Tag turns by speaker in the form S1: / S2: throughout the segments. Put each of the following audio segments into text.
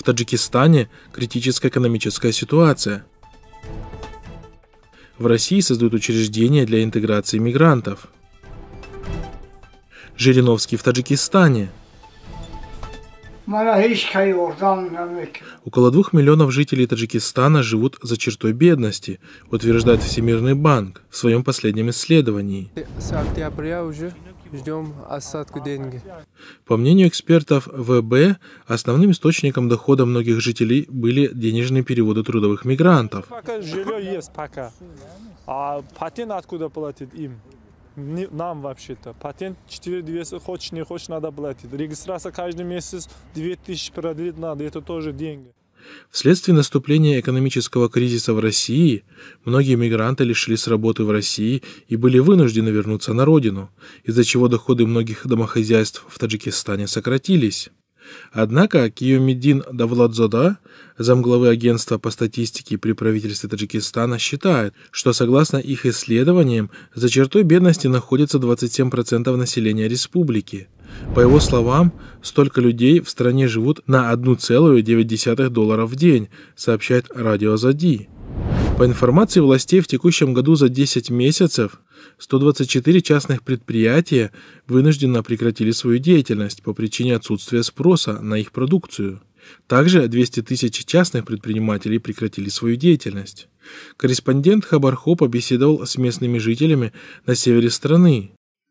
S1: Таджикистане критическая экономическая ситуация. В России создают учреждения для интеграции мигрантов. Жириновский в Таджикистане. Около 2 миллионов жителей Таджикистана живут за чертой бедности, утверждает Всемирный банк в своем последнем исследовании.
S2: С октября уже ждем осадку деньги.
S1: По мнению экспертов ВБ, основным источником дохода многих жителей были денежные переводы трудовых мигрантов.
S3: Пока жилье есть, пока. А патент откуда платить им? Нам вообще-то. Патент 4200, хочешь не хочешь, надо платить. Регистрация каждый месяц 2000 продлить надо, это тоже деньги.
S1: Вследствие наступления экономического кризиса в России, многие мигранты лишились работы в России и были вынуждены вернуться на родину, из-за чего доходы многих домохозяйств в Таджикистане сократились. Однако Киомиддин Давлатзода, замглавы агентства по статистике при правительстве Таджикистана, считает, что согласно их исследованиям, за чертой бедности находится 27% населения республики. По его словам, столько людей в стране живут на $1,9 в день, сообщает Радио Азади. По информации властей, в текущем году за 10 месяцев 124 частных предприятия вынужденно прекратили свою деятельность по причине отсутствия спроса на их продукцию. Также 200 тысяч частных предпринимателей прекратили свою деятельность. Корреспондент Хабархо побеседовал с местными жителями на севере страны.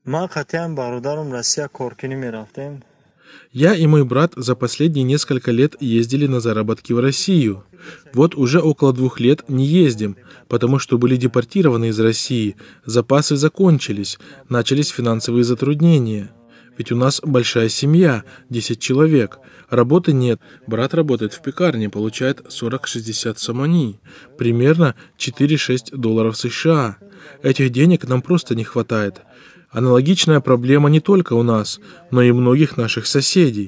S1: Я и мой брат за последние несколько лет ездили на заработки в Россию. Вот уже около 2 лет не ездим, потому что были депортированы из России, запасы закончились, начались финансовые затруднения. Ведь у нас большая семья, 10 человек, работы нет. Брат работает в пекарне, получает 40-60 сомони, примерно $4-6 США. Этих денег нам просто не хватает. Аналогичная проблема не только у нас, но и многих наших соседей.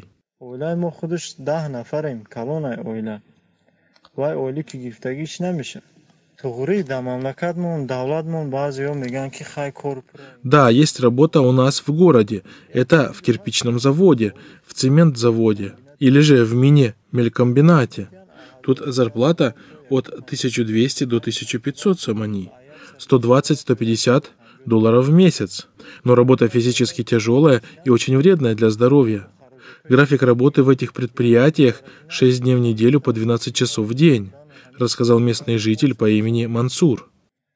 S1: Да, есть работа у нас в городе. Это в кирпичном заводе, в цементзаводе или же в мине-мелькомбинате. Тут зарплата от 1200 до 1500 сомони, $120-150 в месяц. Но работа физически тяжелая и очень вредная для здоровья. График работы в этих предприятиях 6 дней в неделю по 12 часов в день, рассказал местный житель по имени Мансур.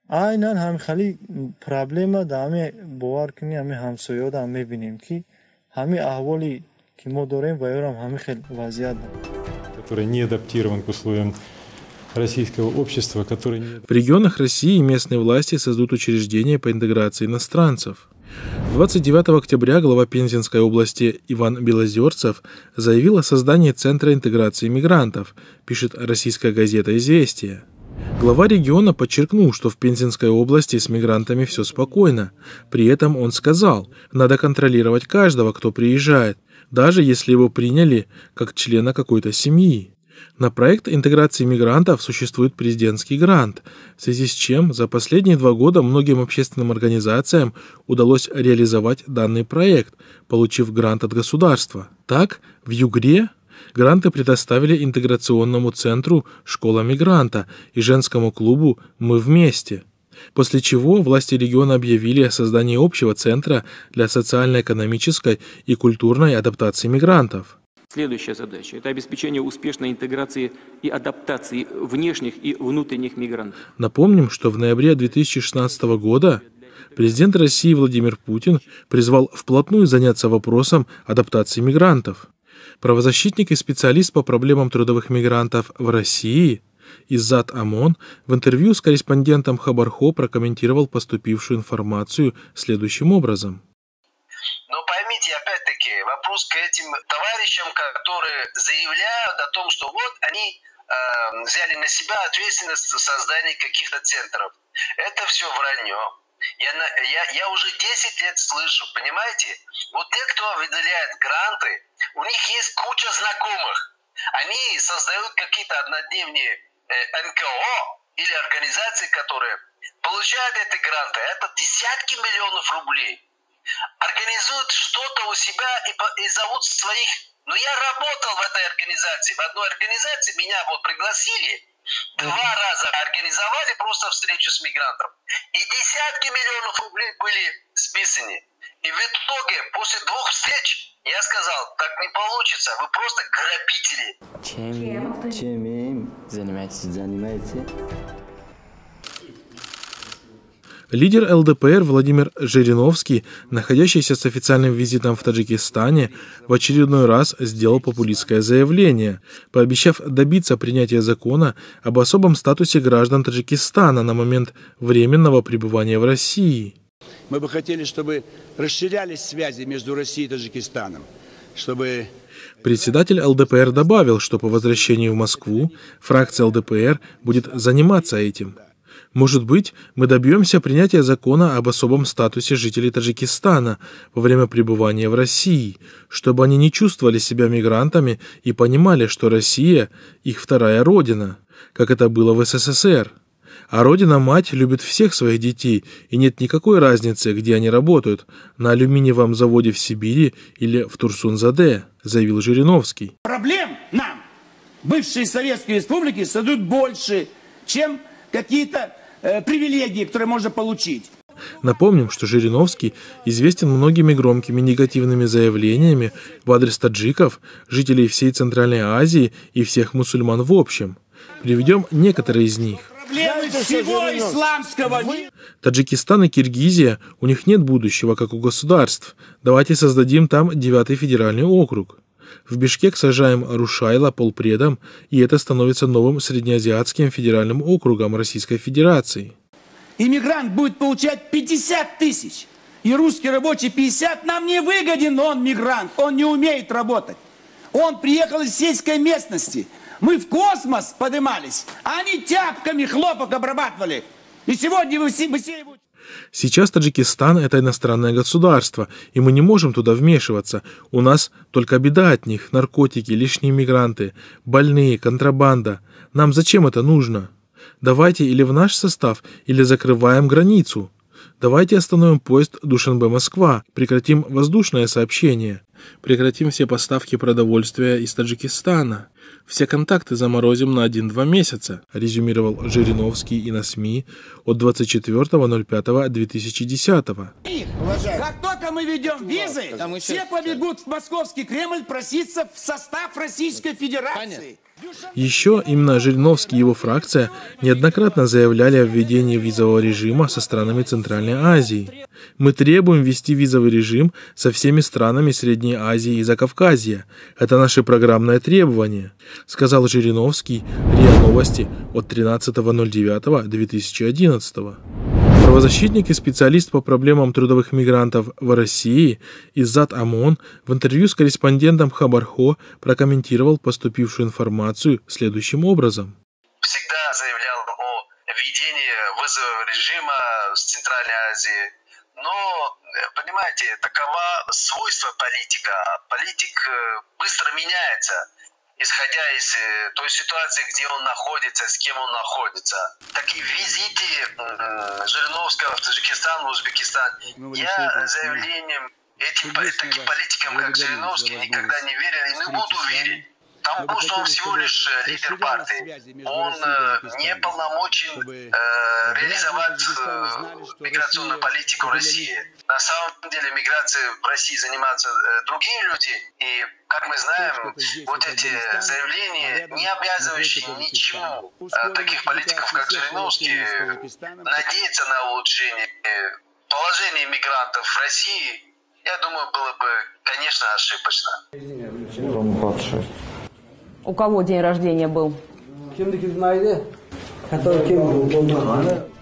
S4: Который не адаптирован к условиям российского общества, который...
S1: В регионах России местные власти создают учреждения по интеграции иностранцев. 29 октября глава Пензенской области Иван Белозерцев заявил о создании Центра интеграции мигрантов, пишет российская газета «Известия». Глава региона подчеркнул, что в Пензенской области с мигрантами все спокойно. При этом он сказал, надо контролировать каждого, кто приезжает, даже если его приняли как члена какой-то семьи. На проект интеграции мигрантов существует президентский грант, в связи с чем за последние 2 года многим общественным организациям удалось реализовать данный проект, получив грант от государства. Так, в Югре гранты предоставили интеграционному центру «Школа мигранта» и женскому клубу «Мы вместе». После чего власти региона объявили о создании общего центра для социально-экономической и культурной адаптации мигрантов.
S5: Следующая задача – это обеспечение успешной интеграции и адаптации внешних и внутренних мигрантов.
S1: Напомним, что в ноябре 2016 года президент России Владимир Путин призвал вплотную заняться вопросом адаптации мигрантов. Правозащитник и специалист по проблемам трудовых мигрантов в России Иззат Амон в интервью с корреспондентом Хабархо прокомментировал поступившую информацию следующим образом.
S6: Но поймите, опять-таки, вопрос к этим товарищам, которые заявляют о том, что вот они взяли на себя ответственность за создание каких-то центров. Это все вранье. Я уже 10 лет слышу, понимаете? Вот те, кто выделяет гранты, у них есть куча знакомых. Они создают какие-то однодневные НКО или организации, которые получают эти гранты. Это десятки миллионов рублей. Организуют что-то у себя и зовут своих Но я работал в этой организации. В одной организации меня вот пригласили. 2 раза организовали просто встречу с мигрантом. И десятки миллионов рублей были списаны. И в итоге, после 2 встреч, я сказал, так не получится, вы просто грабители.
S7: Чем занимаетесь?
S1: Лидер ЛДПР Владимир Жириновский, находящийся с официальным визитом в Таджикистане, в очередной раз сделал популистское заявление, пообещав добиться принятия закона об особом статусе граждан Таджикистана на момент временного пребывания в России.
S8: Мы бы хотели, чтобы расширялись связи между Россией и Таджикистаном, чтобы...
S1: Председатель ЛДПР добавил, что по возвращении в Москву фракция ЛДПР будет заниматься этим. Может быть, мы добьемся принятия закона об особом статусе жителей Таджикистана во время пребывания в России, чтобы они не чувствовали себя мигрантами и понимали, что Россия – их вторая родина, как это было в СССР. А родина-мать любит всех своих детей, и нет никакой разницы, где они работают – на алюминиевом заводе в Сибири или в Турсун-Заде, заявил Жириновский.
S9: Проблем нам бывшие советские республики создают больше, чем какие-то привилегии, которые можно получить.
S1: Напомним, что Жириновский известен многими громкими негативными заявлениями в адрес таджиков, жителей всей Центральной Азии и всех мусульман в общем. Приведем некоторые из них.
S9: Проблемы всего исламского мира.
S1: Таджикистан и Киргизия, у них нет будущего, как у государств. Давайте создадим там 9-й федеральный округ. В Бишкек сажаем Рушайла полпредом, и это становится новым среднеазиатским федеральным округом Российской Федерации.
S9: Иммигрант будет получать 50 тысяч, и русский рабочий 50, нам не выгоден он, мигрант, он не умеет работать. Он приехал из сельской местности. Мы в космос поднимались, а они тяпками хлопок обрабатывали. И сегодня вы все...
S1: Сейчас Таджикистан – это иностранное государство, и мы не можем туда вмешиваться. У нас только беда от них – наркотики, лишние мигранты, больные, контрабанда. Нам зачем это нужно? Давайте или в наш состав, или закрываем границу. Давайте остановим поезд Душанбе-Москва, прекратим воздушное сообщение, прекратим все поставки продовольствия из Таджикистана. Все контакты заморозим на 1-2 месяца, резюмировал Жириновский и на СМИ от 24.05.2010.
S9: Как только мы ведем визы, все побегут в Московский Кремль проситься в состав Российской Федерации.
S1: Еще именно Жириновский и его фракция неоднократно заявляли о введении визового режима со странами Центральной Азии. Мы требуем ввести визовый режим со всеми странами Средней Азии и Закавказья. Это наше программное требование, сказал Жириновский, РИА Новости от 13.09.2011. Правозащитник и специалист по проблемам трудовых мигрантов в России Иззат Амон в интервью с корреспондентом Хабархо прокомментировал поступившую информацию следующим образом.
S6: Всегда заявлял о введении вызового режима с Центральной Азии. Но, понимаете, такова свойство политика. Политик быстро меняется, исходя из той ситуации, где он находится, с кем он находится. Так и в визите Жириновского в Таджикистан, в Узбекистан, я заявлением таким политикам, как Жириновский, никогда не верил и не буду верить. Потому что он всего лишь лидер партии. Он не полномочен реализовать миграционную политику в России. На самом деле миграцией в России занимаются другие люди. И, как мы знаем, вот эти заявления, не обязывающие ничему таких политиков, как Жириновский, надеяться на улучшение положения мигрантов в России, я думаю, было бы, конечно, ошибочно.
S10: У кого день рождения был?